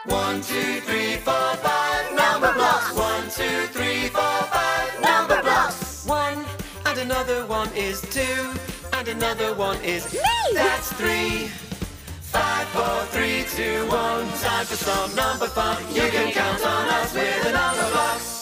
1, 2, 3, 4, 5. Number blocks. 1, 2, 3, 4, 5. Number blocks. 1 and another 1 is 2, and another 1 is 3. That's 3. 5, 4, 3, 2, 1. Time for some number fun. You can count on us with the number blocks.